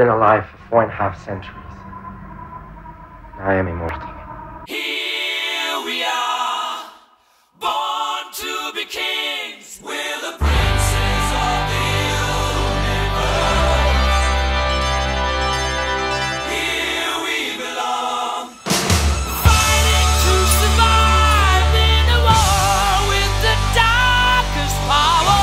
been alive for 4.5 centuries. And I am immortal. Here we are, born to be kings. We're the princes of the universe. Here we belong, fighting to survive in a war with the darkest power.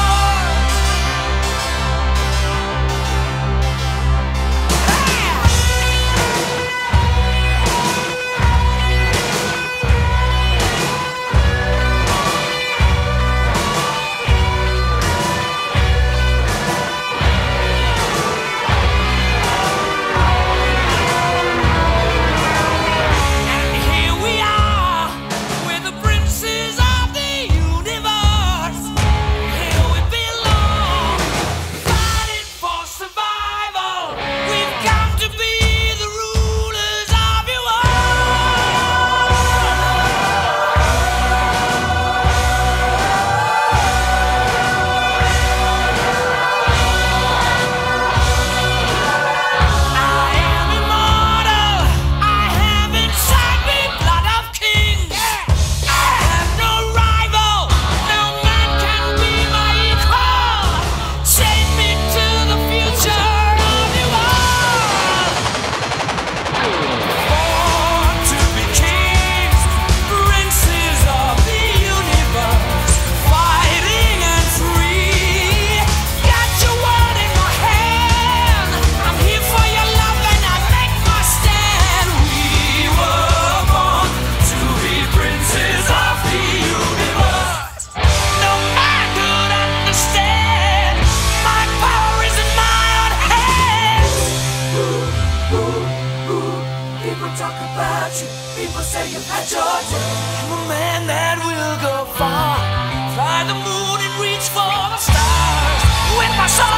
People say you've had your day. I'm a man that will go far, fly the moon and reach for the stars with my soul.